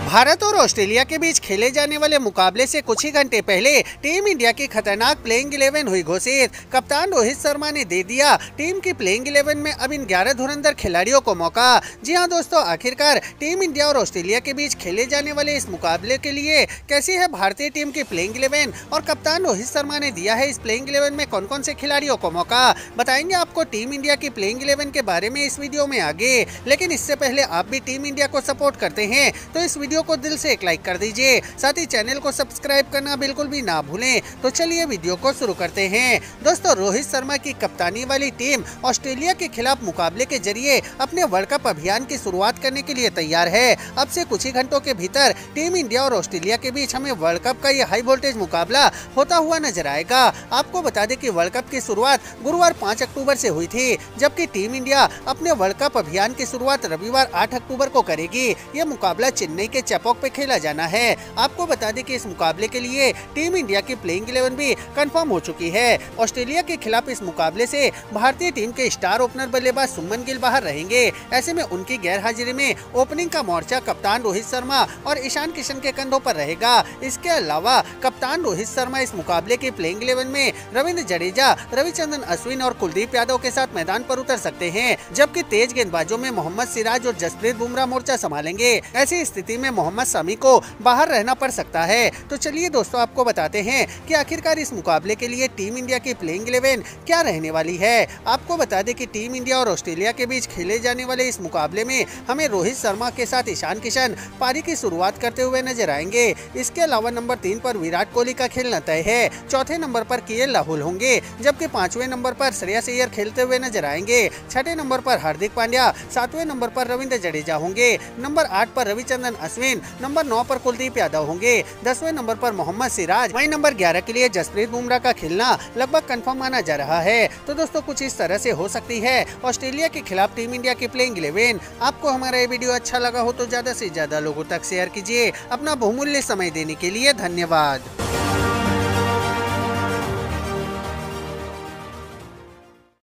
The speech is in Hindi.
भारत और ऑस्ट्रेलिया के बीच खेले जाने वाले मुकाबले से कुछ ही घंटे पहले टीम इंडिया की खतरनाक प्लेइंग 11 हुई घोषित। कप्तान रोहित शर्मा ने दे दिया टीम की प्लेइंग 11 में अब इन 11 धुरंधर खिलाड़ियों को मौका। जी हां दोस्तों, आखिरकार टीम इंडिया और ऑस्ट्रेलिया के बीच खेले जाने वाले इस मुकाबले के लिए कैसी है भारतीय टीम की प्लेइंग 11 और कप्तान रोहित शर्मा ने दिया है इस प्लेइंग 11 में कौन कौन से खिलाड़ियों को मौका। बताएंगे आपको टीम इंडिया की प्लेइंग 11 के बारे में इस वीडियो में आगे। लेकिन इससे पहले आप भी टीम इंडिया को सपोर्ट करते हैं तो इस वीडियो को दिल से एक लाइक कर दीजिए, साथ ही चैनल को सब्सक्राइब करना बिल्कुल भी ना भूलें। तो चलिए वीडियो को शुरू करते हैं। दोस्तों, रोहित शर्मा की कप्तानी वाली टीम ऑस्ट्रेलिया के खिलाफ मुकाबले के जरिए अपने वर्ल्ड कप अभियान की शुरुआत करने के लिए तैयार है। अब से कुछ ही घंटों के भीतर टीम इंडिया और ऑस्ट्रेलिया के बीच हमें वर्ल्ड कप का ये हाई वोल्टेज मुकाबला होता हुआ नजर आएगा। आपको बता दें कि वर्ल्ड कप की शुरुआत गुरुवार 5 अक्टूबर से हुई थी, जबकि टीम इंडिया अपने वर्ल्ड कप अभियान की शुरुआत रविवार 8 अक्टूबर को करेगी। यह मुकाबला चेन्नई के चेपॉक पे खेला जाना है। आपको बता दें कि इस मुकाबले के लिए टीम इंडिया की प्लेइंग 11 भी कंफर्म हो चुकी है। ऑस्ट्रेलिया के खिलाफ इस मुकाबले से भारतीय टीम के स्टार ओपनर बल्लेबाज सुमन गिल बाहर रहेंगे। ऐसे में उनकी गैर हाजिरी में ओपनिंग का मोर्चा कप्तान रोहित शर्मा और ईशान किशन के कंधों पर रहेगा। इसके अलावा कप्तान रोहित शर्मा इस मुकाबले की प्लेइंग 11 में रविंद्र जडेजा, रविचंद्रन अश्विन और कुलदीप यादव के साथ मैदान पर उतर सकते हैं, जबकि तेज गेंदबाजों में मोहम्मद सिराज और जसप्रीत बुमराह मोर्चा संभालेंगे। ऐसी स्थिति में मोहम्मद शमी को बाहर रहना पड़ सकता है। तो चलिए दोस्तों, आपको बताते हैं कि आखिरकार इस मुकाबले के लिए टीम इंडिया की प्लेइंग 11 क्या रहने वाली है। आपको बता दें कि टीम इंडिया और ऑस्ट्रेलिया के बीच खेले जाने वाले इस मुकाबले में हमें रोहित शर्मा के साथ ईशान किशन पारी की शुरुआत करते हुए नजर आएंगे। इसके अलावा नंबर 3 पर विराट कोहली का खेलना तय है। चौथे नंबर पर केएल राहुल होंगे, जबकि 5वें नंबर पर श्रेयस अय्यर खेलते हुए नजर आएंगे। 6ठे नंबर पर हार्दिक पांड्या, 7वें नंबर पर रविंद्र जडेजा होंगे। नंबर 8 पर रविचंद्रन अश्विन, नंबर 9 पर कुलदीप यादव होंगे। 10वें नंबर पर मोहम्मद सिराज, वहीं नंबर 11 के लिए जसप्रीत बुमराह का खेलना लगभग कंफर्म माना जा रहा है। तो दोस्तों, कुछ इस तरह से हो सकती है ऑस्ट्रेलिया के खिलाफ टीम इंडिया की प्लेइंग 11। आपको हमारा ये वीडियो अच्छा लगा हो तो ज्यादा से ज्यादा लोगों तक शेयर कीजिए। अपना बहुमूल्य समय देने के लिए धन्यवाद।